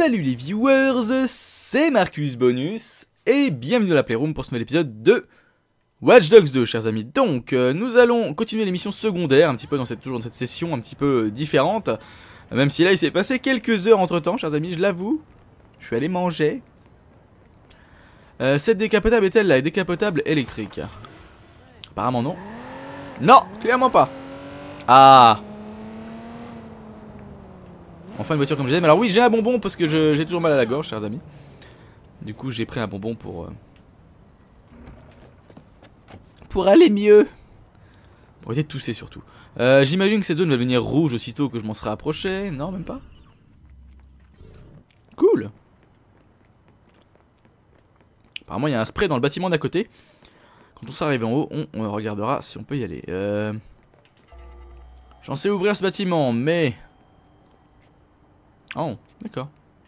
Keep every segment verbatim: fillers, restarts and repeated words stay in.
Salut les viewers, c'est Marcus Bonus et bienvenue dans la Playroom pour ce nouvel épisode de Watch Dogs deux, chers amis. Donc euh, nous allons continuer l'émission secondaire, un petit peu dans cette, toujours dans cette session un petit peu euh, différente. Même si là il s'est passé quelques heures entre temps, chers amis, je l'avoue. Je suis allé manger. Euh, cette décapotable est-elle la décapotable électrique? Apparemment non. Non, clairement pas. Ah, enfin une voiture comme je disais. Mais alors oui, j'ai un bonbon parce que j'ai toujours mal à la gorge, chers amis. Du coup j'ai pris un bonbon pour... Euh, pour aller mieux. Pour éviter de tousser surtout. Euh, J'imagine que cette zone va devenir rouge aussitôt que je m'en serai approché. Non, même pas. Cool. Apparemment il y a un spray dans le bâtiment d'à côté. Quand on sera arrivé en haut, on, on regardera si on peut y aller. Euh... J'en sais ouvrir ce bâtiment, mais... Oh, d'accord.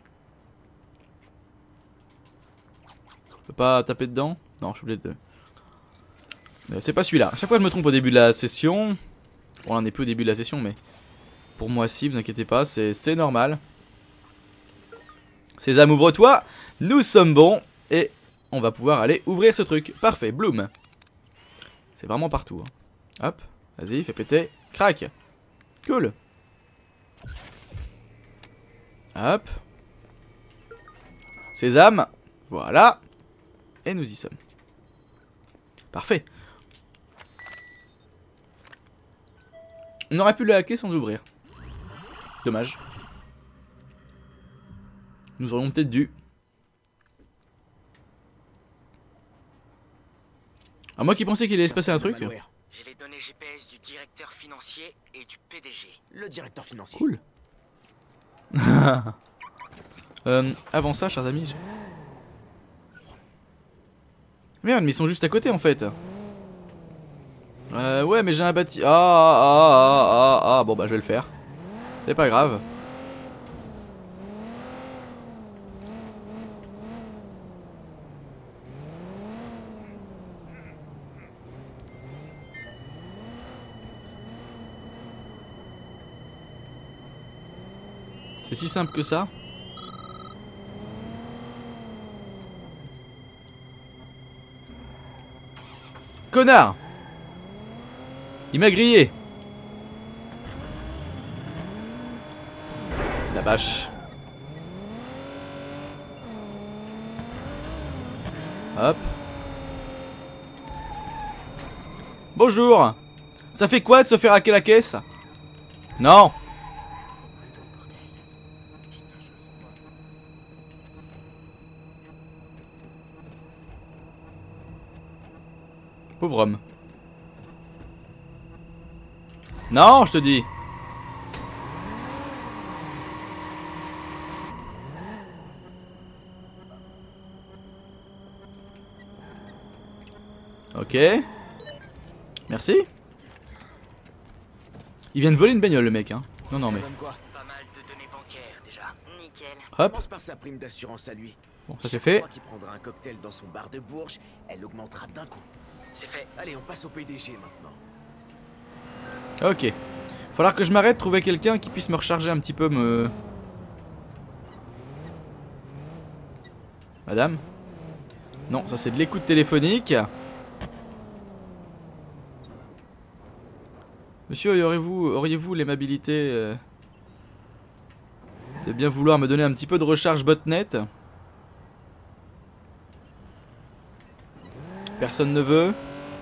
Je peux pas taper dedans? Non, je suis obligé de... Euh, c'est pas celui-là. À chaque fois je me trompe au début de la session. Bon, là on est plus au début de la session, mais... Pour moi si, vous inquiétez pas, c'est normal. Sésame, ouvre-toi. Nous sommes bons. Et on va pouvoir aller ouvrir ce truc. Parfait, Bloom. C'est vraiment partout. Hein. Hop, vas-y, fais péter. Crac. Cool. Hop. Sésame. Voilà. Et nous y sommes. Parfait. On aurait pu le hacker sans ouvrir. Dommage. Nous aurions peut-être dû. À moi qui pensais qu'il allait se passer un truc. J'ai les données G P S du directeur financier et du P D G. Le directeur financier. Cool. euh, avant ça, chers amis. Merde, mais ils sont juste à côté en fait. Euh, ouais, mais j'ai un bâti. Ah, ah, ah, ah, ah, bon bah je vais le faire. C'est pas grave. C'est si simple que ça. Connard! Il m'a grillé. La vache. Hop. Bonjour. Ça fait quoi de se faire hacker la caisse? Non. Pauvre homme. Non, je te dis. Ok. Merci. Il vient de voler une bagnole, le mec, hein. Non, non, mais... Pas mal de données bancaires déjà. Nickel. Hop. Commence par sa prime d'assurance à lui. Bon, ça c'est fait. Chaque fois qu'il prendra un cocktail dans son bar de Bourges, elle augmentera d'un coup. C'est fait. Allez, on passe au P D G maintenant. Ok. Falloir que je m'arrête, trouver quelqu'un qui puisse me recharger un petit peu, me... Madame? Non, ça c'est de l'écoute téléphonique. Monsieur, auriez-vous auriez-vous l'aimabilité euh, de bien vouloir me donner un petit peu de recharge botnet? Personne ne veut?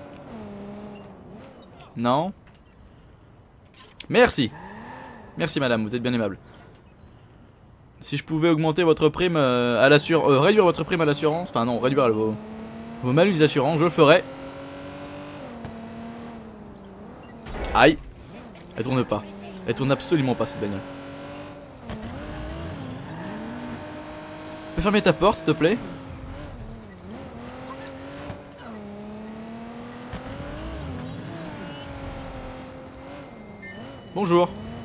Non? Merci. Merci madame, vous êtes bien aimable. Si je pouvais augmenter votre prime euh, à l'assurance, euh, réduire votre prime à l'assurance, enfin non, réduire vos, vos malus d'assurance, je le ferai. Aïe. Elle tourne pas. Elle tourne absolument pas cette bagnole. Tu peux fermer ta porte s'il te plaît? Bonjour.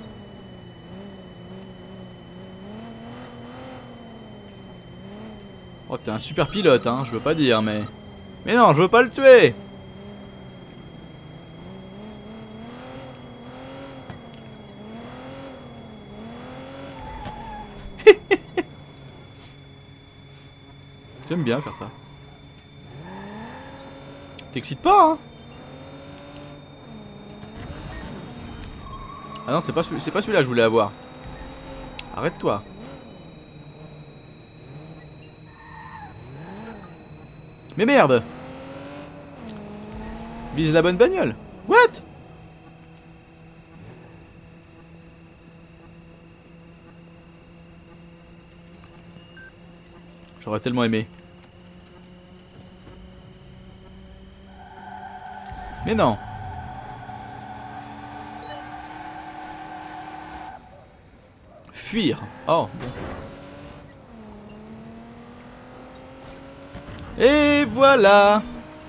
Oh, t'es un super pilote, hein, je veux pas dire, mais... Mais non, je veux pas le tuer. J'aime bien faire ça. T'excites pas, hein? Ah non, c'est pas celui- c'est pas celui-là que je voulais avoir. Arrête-toi. Mais merde! Vise la bonne bagnole. What? J'aurais tellement aimé. Mais non. Fuir. Oh, bon. Et voilà.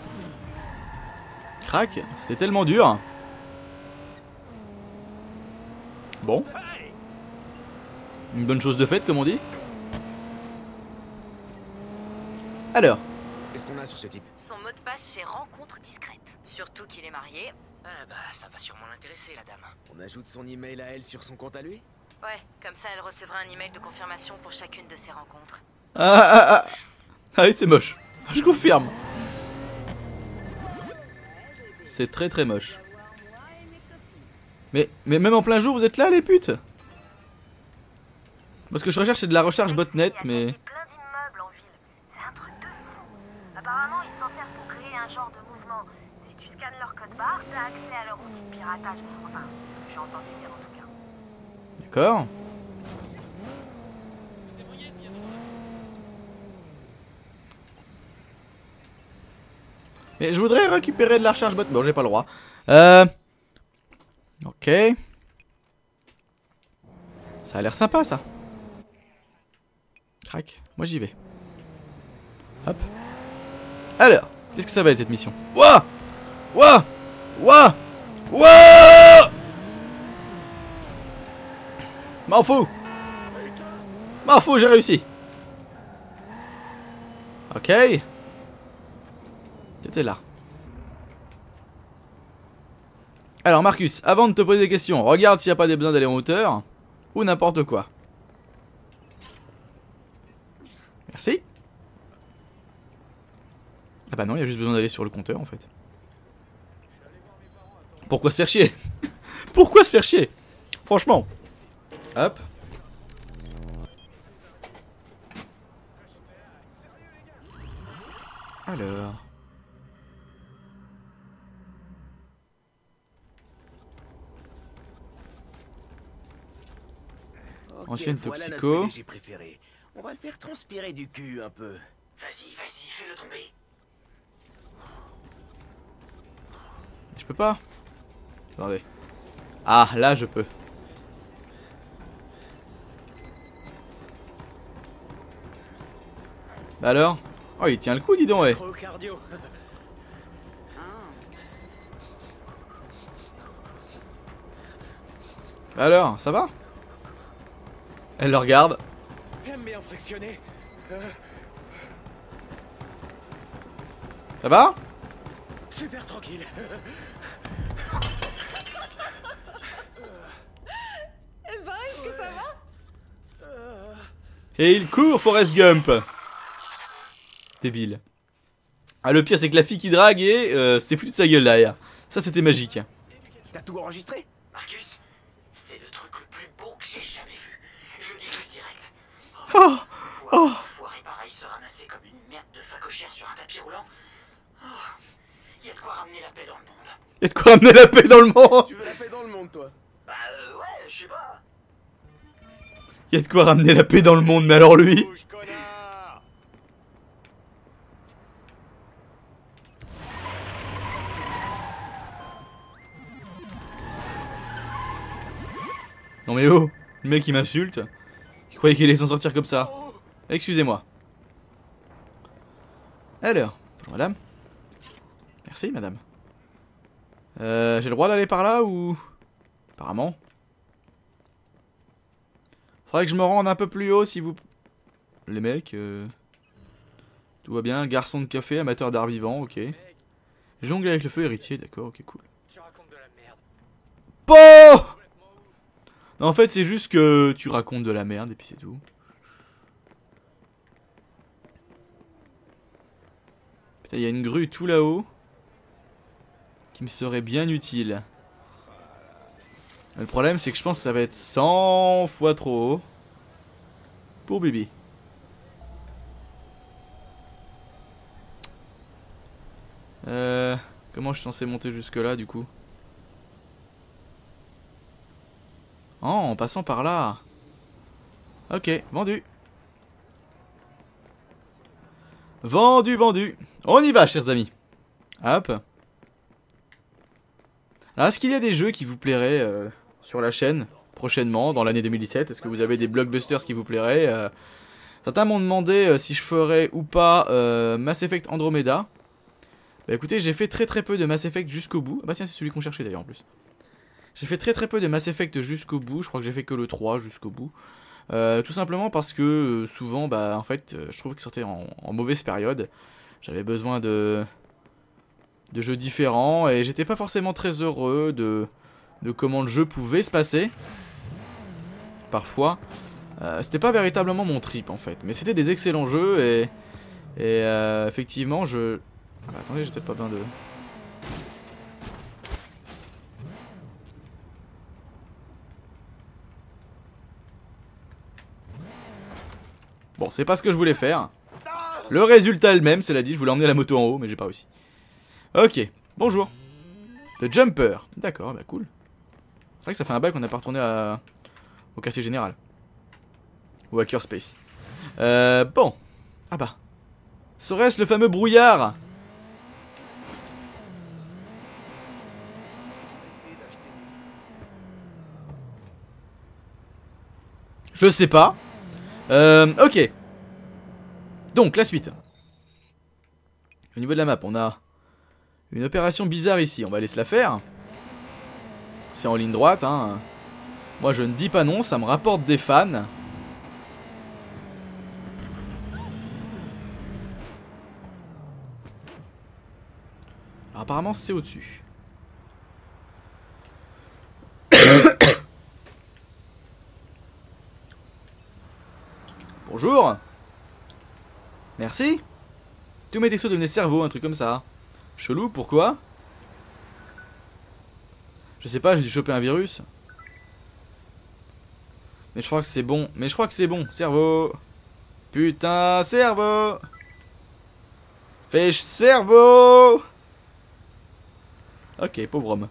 Crac, c'était tellement dur. Bon. Une bonne chose de faite, comme on dit. Alors. Qu'est-ce qu'on a sur ce type? Son mot de passe, c'est rencontre discrète. Surtout qu'il est marié. Ah bah, ça va sûrement l'intéresser, la dame. On ajoute son email à elle sur son compte à lui? Ouais, comme ça elle recevra un email de confirmation pour chacune de ses rencontres. Ah ah ah. Ah oui, c'est moche. Je confirme. C'est très très moche. Mais, mais même en plein jour, vous êtes là, les putes? Parce que je recherche, c'est de la recharge botnet, mais... Plein d'immeubles en ville. C'est un truc de fou. Apparemment, ils s'en servent pour créer un genre de mouvement. Si tu scannes leur code barre, t'as accès à leur outil de piratage. Enfin, j'ai entendu dire en tout cas. D'accord. Mais je voudrais récupérer de la recharge botnet. Bon, j'ai pas le droit. Euh... Ok. Ça a l'air sympa, ça. Crac, moi j'y vais. Hop. Alors, qu'est-ce que ça va être cette mission? Ouah! Ouah! Ouah! Ouah! M'en fous! M'en fous, j'ai réussi! Ok. T'étais là. Alors Marcus, avant de te poser des questions, regarde s'il n'y a pas des besoins d'aller en hauteur. Ou n'importe quoi. Merci. Ah bah non, il y a juste besoin d'aller sur le compteur en fait. Pourquoi se faire chier? Pourquoi se faire chier? Franchement. Hop. Alors. Ok, Ancienne voilà toxico. notre P D G préféré. On va le faire transpirer du cul un peu. Vas-y, vas-y, fais-le tomber. Je peux pas. Attendez. Ah, là je peux. Bah alors? Oh, il tient le coup, dis donc, ouais. Trop cardio. Bah alors, ça va? Elle le regarde. J'aime bien frictionner. Euh, Ça va? super tranquille. Eh ben, est-ce que ça va? Et il court, Forrest Gump. Débile. Ah, le pire, c'est que la fille qui drague et euh, c'est foutu de sa gueule derrière. Ça, c'était magique. T'as tout enregistré? Marcus, c'est le truc le plus beau que j'ai jamais vu. Je le dis juste direct. Oh, oh. Foiré pareil se ramasser comme une merde de facochère sur un tapis roulant. Oh, y a de quoi ramener la paix dans le monde. Y'a de quoi ramener la paix dans le monde. Tu veux la paix dans le monde, toi? Bah euh, ouais, je sais pas. Y'a de quoi ramener la paix dans le monde, mais alors lui. Bouge, connard! Non mais oh, le mec il m'insulte. Je croyais qu'il allait s'en sortir comme ça. Excusez-moi. Alors, bonjour madame. Merci madame. Euh, j'ai le droit d'aller par là ou... Apparemment. Faudrait que je me rende un peu plus haut si vous... Les mecs, euh... tout va bien, garçon de café, amateur d'art vivant, ok. Jongle avec le feu, héritier, d'accord, ok, cool. Tu racontes de la merde. Po Non, en fait, c'est juste que tu racontes de la merde et puis c'est tout. Putain, il y a une grue tout là-haut qui me serait bien utile. Le problème, c'est que je pense que ça va être cent fois trop haut pour Bibi. Euh, comment je suis censé monter jusque là du coup? Oh, en passant par là. Ok, vendu. Vendu, vendu. On y va, chers amis. Hop. Alors, est-ce qu'il y a des jeux qui vous plairaient euh, sur la chaîne prochainement, dans l'année deux mille dix-sept? Est-ce que vous avez des blockbusters qui vous plairaient? euh, Certains m'ont demandé euh, si je ferais ou pas euh, Mass Effect Andromeda. Bah écoutez, j'ai fait très très peu de Mass Effect jusqu'au bout. Ah bah tiens, c'est celui qu'on cherchait d'ailleurs en plus. J'ai fait très très peu de Mass Effect jusqu'au bout. Je crois que j'ai fait que le trois jusqu'au bout. Euh, tout simplement parce que euh, souvent, bah en fait, euh, je trouvais que sortait en, en mauvaise période. J'avais besoin de... de jeux différents et j'étais pas forcément très heureux de, de comment le jeu pouvait se passer. Parfois, euh, c'était pas véritablement mon trip en fait, mais c'était des excellents jeux et, et euh, effectivement je... Ah bah, attendez, j'ai peut-être pas besoin de... Bon, c'est pas ce que je voulais faire. Le résultat est le même, c'est la dit, je voulais emmener la moto en haut mais j'ai pas réussi. Ok, bonjour. The Jumper. D'accord, bah cool. C'est vrai que ça fait un bail qu'on n'a pas retourné à... au quartier général. Ou Hackerspace. Euh, bon. Ah bah. Serait-ce le fameux brouillard? Je sais pas. Euh, ok. Donc, la suite. Au niveau de la map, on a... une opération bizarre ici, on va aller se la faire. C'est en ligne droite, hein. Moi je ne dis pas non, ça me rapporte des fans. Alors, apparemment c'est au-dessus. Bonjour. Merci. Tous mes textos devenaient cerveau, un truc comme ça. Chelou, pourquoi? Je sais pas, j'ai dû choper un virus. Mais je crois que c'est bon. Mais je crois que c'est bon. Cerveau. Putain, cerveau. Fais cerveau. Ok, pauvre homme.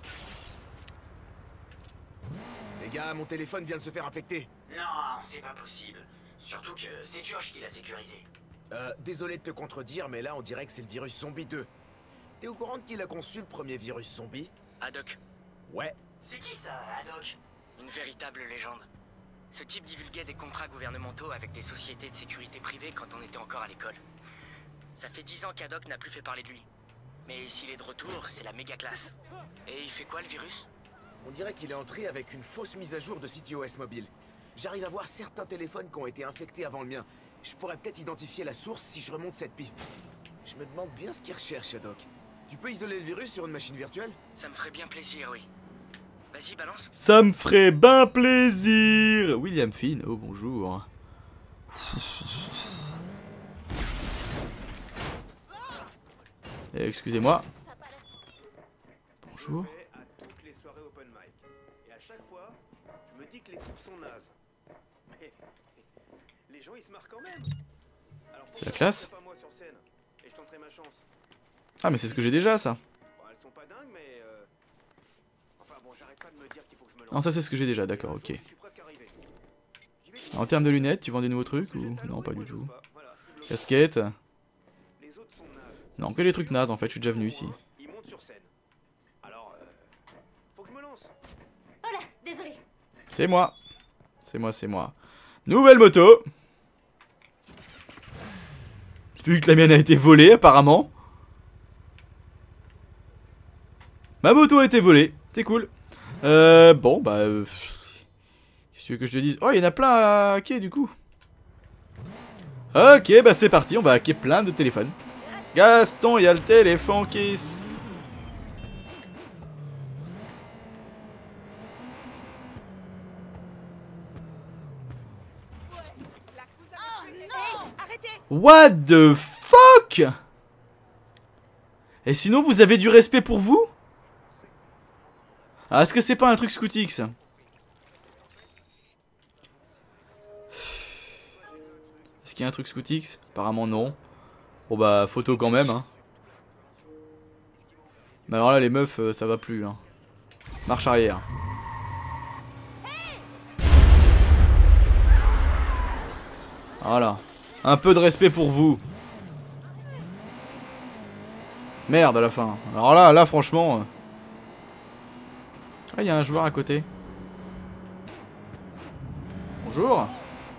Les gars, mon téléphone vient de se faire infecter. Non, c'est pas possible. Surtout que c'est Josh qui l'a sécurisé. Euh, désolé de te contredire, mais là on dirait que c'est le virus zombie deux. T'es au courant de qui l'a conçu le premier virus zombie? Haddock, Ouais. C'est qui ça, Haddock? une véritable légende. Ce type divulguait des contrats gouvernementaux avec des sociétés de sécurité privées quand on était encore à l'école. Ça fait dix ans qu'Haddock n'a plus fait parler de lui. Mais s'il est de retour, c'est la méga classe. Et il fait quoi le virus? On dirait qu'il est entré avec une fausse mise à jour de CityOS mobile. J'arrive à voir certains téléphones qui ont été infectés avant le mien. Je pourrais peut-être identifier la source si je remonte cette piste. Je me demande bien ce qu'il recherche, Haddock. Tu peux isoler le virus sur une machine virtuelle? Ça me ferait bien plaisir, oui. Vas-y, balance. Ça me ferait ben plaisir. William Finn, oh bonjour. Excusez-moi. Bonjour. Je vais à toutes les soirées open mic. Et à chaque fois, je me dis que les coups sont nazes. Mais les gens ils se marrent quand même. Alors C'est la classe. pas moi sur scène et je tenterai ma chance. Ah mais c'est ce que j'ai déjà ça. Bon, elles sont pas dingues mais euh... enfin bon, j'arrête pas de me dire qu'il faut que je me lance. Non ça c'est ce que j'ai déjà, d'accord, ok. Je suis presque arrivé. J'y vais. En termes de lunettes, tu vends des nouveaux trucs Ce que j'ai ou... le talent, Non pas moi, du j'ose tout. pas. Voilà, je suis bloqué. Casquette. Les autres sont nazes. Non, que des trucs nazes en fait, je suis déjà venu ici. Ils montent sur scène. Alors euh... faut que je me lance. Oh là, désolé. C'est moi. C'est moi, c'est moi. Nouvelle moto. Vu que la mienne a été volée apparemment. Ma moto a été volée, c'est cool. Euh, bon bah... Euh, Qu'est-ce que tu veux que je te dise? Oh, il y en a plein à hacker du coup. Ok, bah c'est parti, on va hacker plein de téléphones. Gaston, il y a le téléphone qui... s- Oh non, arrêtez. What the fuck? Et sinon, vous avez du respect pour vous? Ah, est-ce que c'est pas un truc Scootix? Est-ce qu'il y a un truc Scootix? Apparemment non. Bon bah, photo quand même, hein. Mais alors là, les meufs, euh, ça va plus, hein. Marche arrière. Voilà. Un peu de respect pour vous. Merde à la fin. Alors là, là franchement... Euh... Ah, il y a un joueur à côté. Bonjour.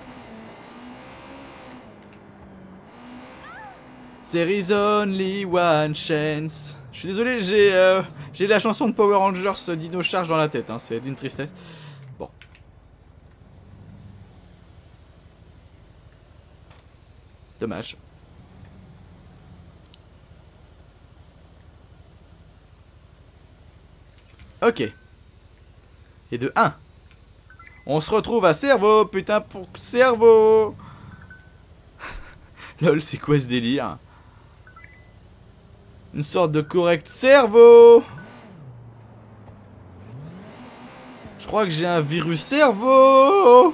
There is only one chance. Je suis désolé, j'ai euh, j'ai la chanson de Power Rangers euh, Dino Charge dans la tête, hein, c'est d'une tristesse. Bon. Dommage. Ok. Et de un. On se retrouve à Cerveau, putain pour Cerveau. Lol, c'est quoi ce délire? Une sorte de correct cerveau. Je crois que j'ai un virus cerveau.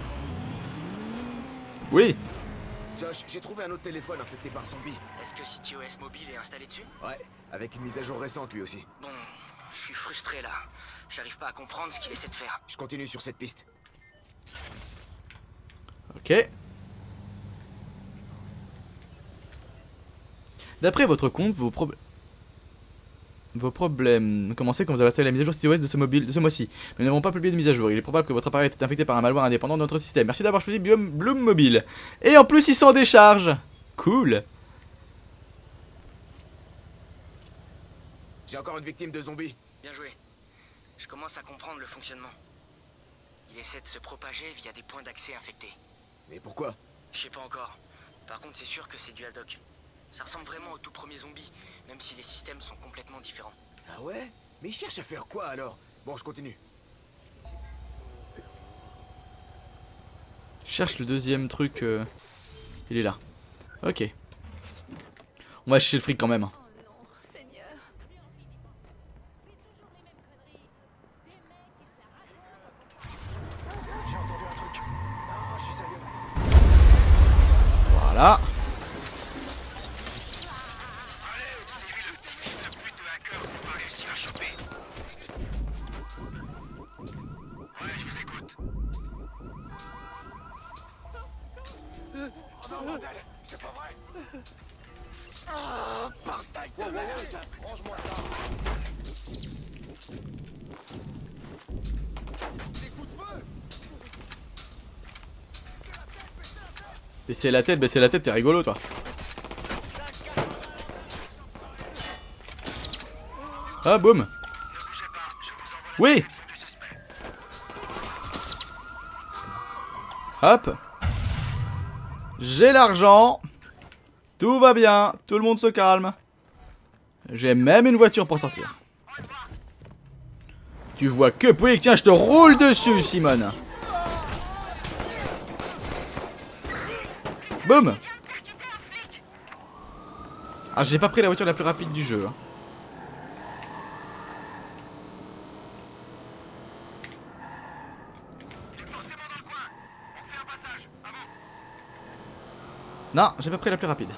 Oui. Josh, j'ai trouvé un autre téléphone infecté par zombie. Est-ce que CityOS Mobile est installé dessus? Ouais, avec une mise à jour récente lui aussi. Bon, je suis frustré là. J'arrive pas à comprendre ce qu'il essaie de faire. Je continue sur cette piste. Ok. D'après votre compte, vos problèmes... Vos problèmes commencez quand vous avez installé la mise à jour CityOS de ce mobile de ce mois-ci. Nous n'avons pas publié de mise à jour. Il est probable que votre appareil ait été infecté par un malware indépendant de notre système. Merci d'avoir choisi Bloom, Bloom Mobile. Et en plus, il s'en décharge. Cool. J'ai encore une victime de zombie. Bien joué. Je commence à comprendre le fonctionnement. Il essaie de se propager via des points d'accès infectés. Mais pourquoi? Je sais pas encore. Par contre, c'est sûr que c'est du ad hoc. Ça ressemble vraiment au tout premier zombie, même si les systèmes sont complètement différents. Ah ouais? Mais il cherche à faire quoi alors? Bon, je continue. Je cherche le deuxième truc. Euh... Il est là. Ok. On va chercher le fric quand même. Voilà. Baisser la tête, baisser la tête, t'es rigolo toi. Ah boum. Oui. Hop. J'ai l'argent. Tout va bien, tout le monde se calme. J'ai même une voiture pour sortir. Tu vois que... Oui, tiens, je te roule dessus, Simone. Boum. Ah, j'ai pas pris la voiture la plus rapide du jeu. Hein. Non, j'ai pas pris la plus rapide.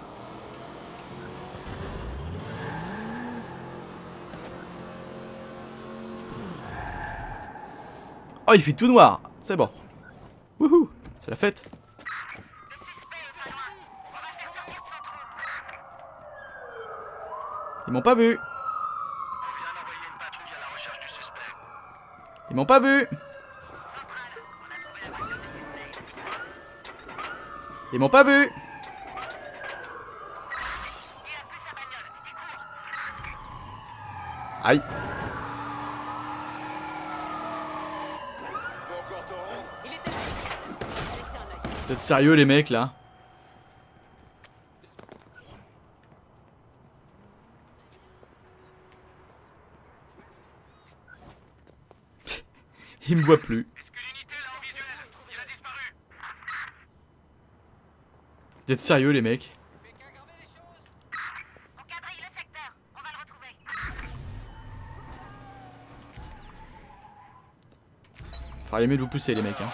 Oh, il fait tout noir. C'est bon. Wouhou, c'est la fête. Ils m'ont pas vu. Ils m'ont pas vu. Ils m'ont pas vu. Aïe. Vous êtes sérieux les mecs là? Il me voit plus. Vous êtes sérieux les mecs? On quadrille le secteur. On va Faudrait mieux de vous pousser les mecs. Hein.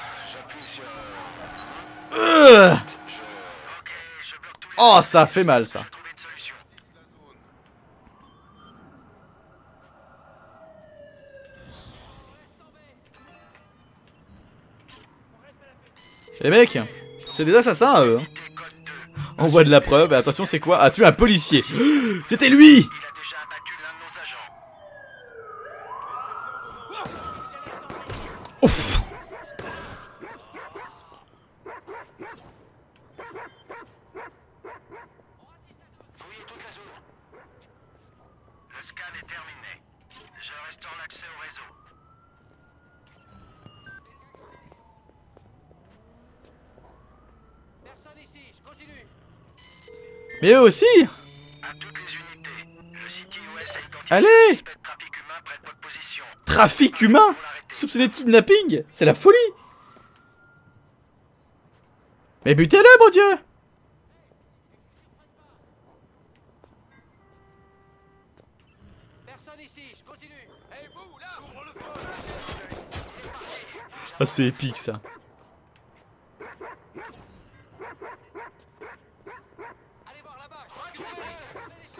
Euh oh, ça fait mal ça. Les mecs, c'est des assassins eux. On voit de la preuve. Et attention, c'est quoi? Ah, tué un policier. C'était lui. Ouf. Le scan est terminé. Je restaure l'accès au réseau. Personne ici, je continue. Mais eux aussi. À toutes les unités, le C T O S a identifié Allez. un suspect de trafic humain près de votre position. Trafic humain. Soupçonné de kidnapping. C'est la folie. Mais butez-le, mon dieu. Personne ici, je continue. Et vous, là, j'ouvre le feu. Ah, c'est épique ça. Allez voir là-bas, je vais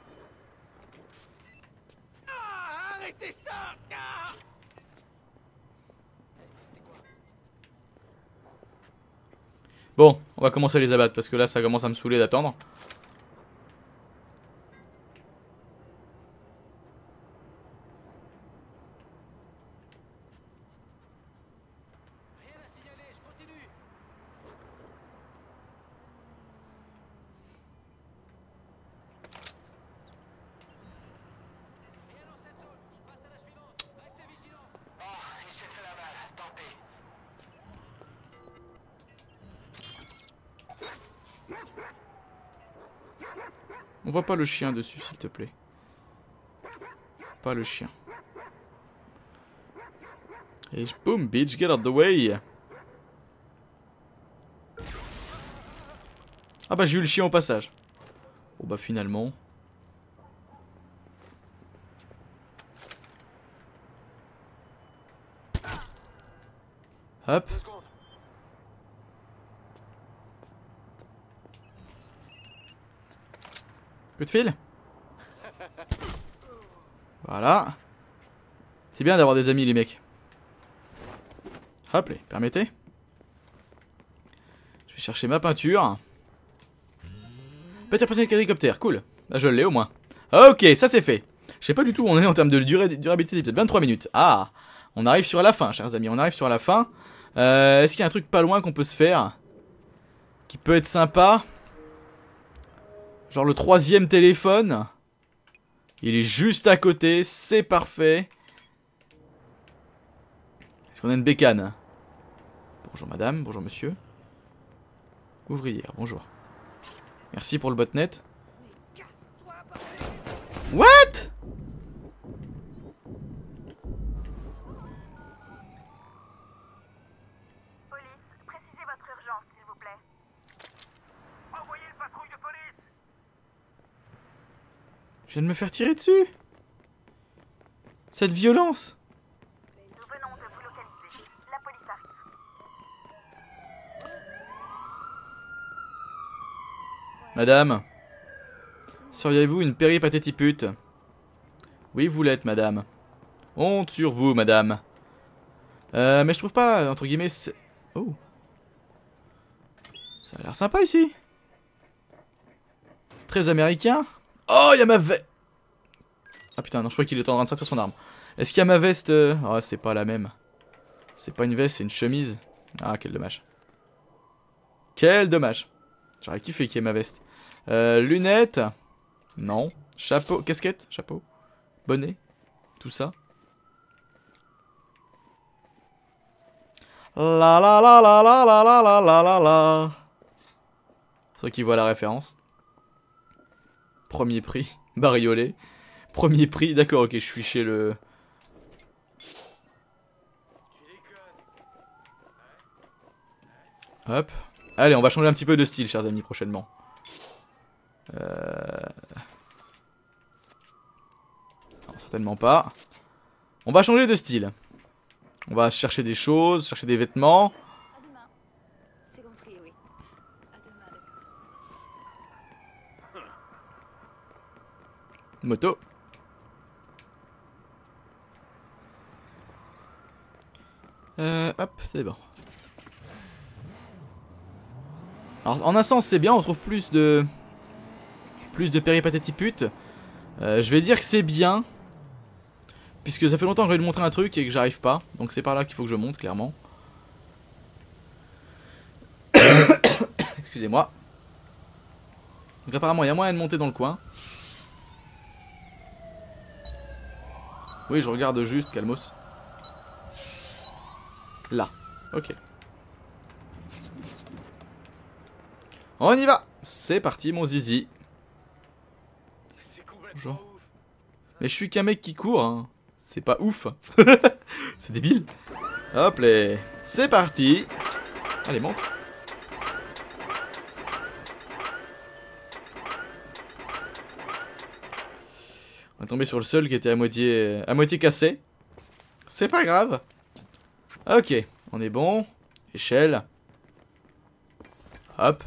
Ah, arrêtez ça. Ah. Bon, on va commencer à les abattre parce que là ça commence à me saouler d'attendre. Rien à signaler, je continue. Rien dans cette zone, je passe à la suivante. Restez vigilants. Oh, il s'est fait la balle. Tant pis. On voit pas le chien dessus, s'il te plaît. Pas le chien. Et boom, bitch, get out of the way. Ah bah j'ai eu le chien au passage. Bon bah finalement. Hop. Deux secondes. Coup de fil. Voilà. C'est bien d'avoir des amis les mecs. Hop, les permettez. Je vais chercher ma peinture. Petit personnel hélicoptère, cool. Là je l'ai au moins. Ok, ça c'est fait. Je sais pas du tout où on est en termes de durée, durabilité d'épisode. vingt-trois minutes. Ah, on arrive sur la fin, chers amis. On arrive sur la fin. Euh, Est-ce qu'il y a un truc pas loin qu'on peut se faire qui peut être sympa? Genre le troisième téléphone. Il est juste à côté, c'est parfait. Est-ce qu'on a une bécane? Bonjour madame, bonjour monsieur. Ouvrière, bonjour. Merci pour le botnet. What? Police, précisez votre urgence, s'il vous plaît. Envoyez une patrouille de police. Je viens de me faire tirer dessus. Cette violence. Nous venons de vous localiser. La police arrive. Madame, seriez-vous une péripatétipute? Oui, vous l'êtes, madame. Honte sur vous, madame. Euh, mais je trouve pas, entre guillemets, c'est... Oh. Ça a l'air sympa ici. Très américain. Oh, il y a ma veste. Ah putain, non, je crois qu'il était en train de sortir son arme. Est-ce qu'il y a ma veste? Oh, c'est pas la même. C'est pas une veste, c'est une chemise. Ah, quel dommage. Quel dommage. J'aurais kiffé qu'il y ait ma veste. Euh, lunettes. Non. Chapeau. Casquette. Chapeau. Bonnet. Tout ça. La la la la la la la la la la la. Ceux qui voient la référence. Premier prix. Bariolé. Premier prix. D'accord, ok, je suis chez le... Hop. Allez, on va changer un petit peu de style, chers amis, prochainement. Euh... Non, certainement pas. On va changer de style. On va chercher des choses, chercher des vêtements. À demain. C'est compris, oui. À demain, d'accord. Moto. Euh, hop, c'est bon. Alors en un sens c'est bien, on trouve plus de... Plus de péripatétiputes. Euh, je vais dire que c'est bien. Puisque ça fait longtemps que je vais lui montrer un truc et que j'arrive pas. Donc c'est par là qu'il faut que je monte, clairement. Excusez-moi. Donc apparemment il y a moyen de monter dans le coin. Oui, je regarde juste, calmos. Là, ok. On y va. C'est parti mon zizi. Bonjour. Mais je suis qu'un mec qui court, hein. C'est pas ouf. C'est débile. Hop là. C'est parti. Allez, monte. On est tombé sur le seul qui était à moitié, à moitié cassé. C'est pas grave. Ok, on est bon. Échelle. Hop.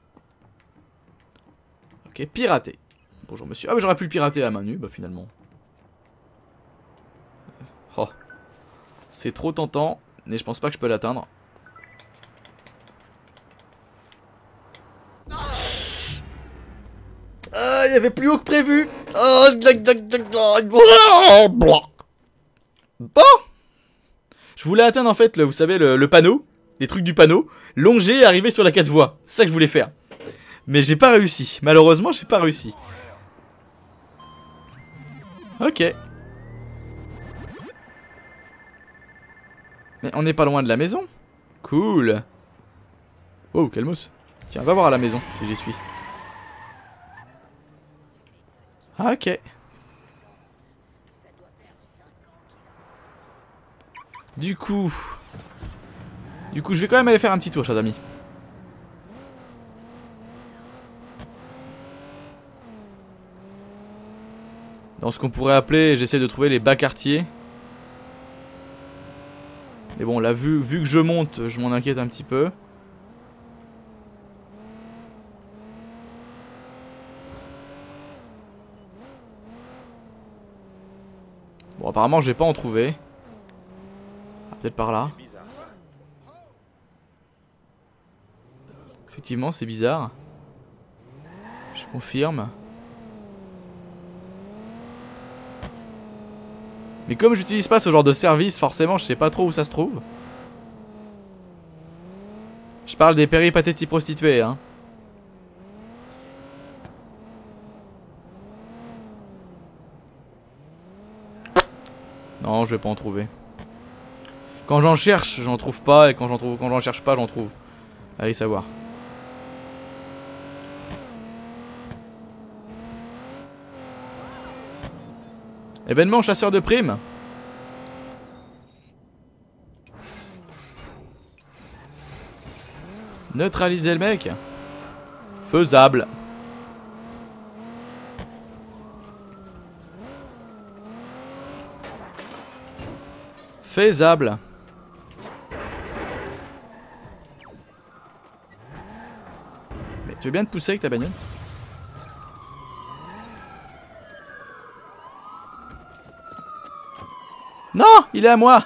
Ok, pirater. Bonjour monsieur. Ah bah j'aurais pu le pirater à main nue, bah finalement. Oh. C'est trop tentant, mais je pense pas que je peux l'atteindre. Ah, il y avait plus haut que prévu. Bon. Je voulais atteindre en fait, le, vous savez, le, le panneau, les trucs du panneau, longer et arriver sur la quatre voies. C'est ça que je voulais faire. Mais j'ai pas réussi. Malheureusement, j'ai pas réussi. Ok. Mais on n'est pas loin de la maison. Cool. Oh, calmos. Tiens, va voir à la maison si j'y suis. Ah, ok. Du coup... Du coup, je vais quand même aller faire un petit tour, chers amis. Dans ce qu'on pourrait appeler, j'essaie de trouver les bas quartiers. Mais bon, là, vu, vu que je monte, je m'en inquiète un petit peu. Bon, apparemment, je vais pas en trouver. Ah, peut-être par là. Effectivement, c'est bizarre. Je confirme. Mais comme j'utilise pas ce genre de service, forcément, je sais pas trop où ça se trouve. Je parle des péripatéties prostituées, hein. Non, je vais pas en trouver. Quand j'en cherche, j'en trouve pas, et quand j'en trouve, quand j'en cherche pas, j'en trouve. Allez savoir. Événement chasseur de primes. Neutraliser le mec. Faisable. Faisable. Mais tu veux bien te pousser avec ta bagnole? Non, il est à moi.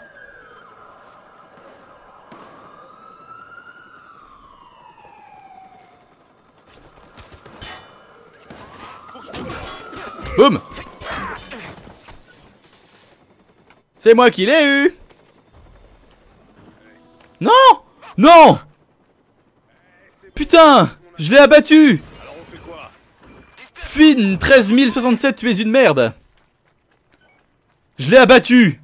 Boum. C'est moi qui l'ai eu. Non. Non. Putain, je l'ai abattu. Finn treize mille soixante-sept, tu es une merde. Je l'ai abattu.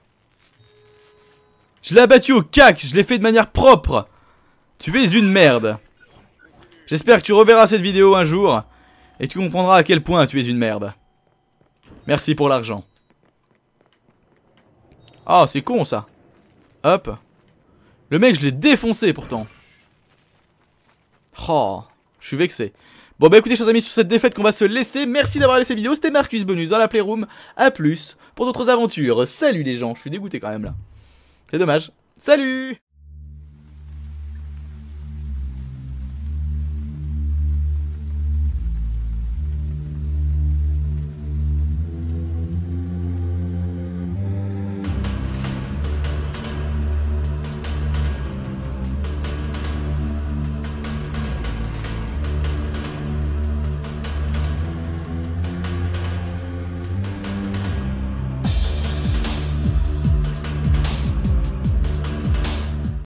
Je l'ai abattu au cac, je l'ai fait de manière propre. Tu es une merde. J'espère que tu reverras cette vidéo un jour et tu comprendras à quel point tu es une merde. Merci pour l'argent. Ah, c'est con ça. Hop. Le mec, je l'ai défoncé pourtant. Oh, je suis vexé. Bon bah écoutez chers amis, sur cette défaite qu'on va se laisser. Merci d'avoir laissé la vidéo, c'était Marcus Bonus dans la Playroom. A plus pour d'autres aventures. Salut les gens, je suis dégoûté quand même là. C'est dommage. Salut!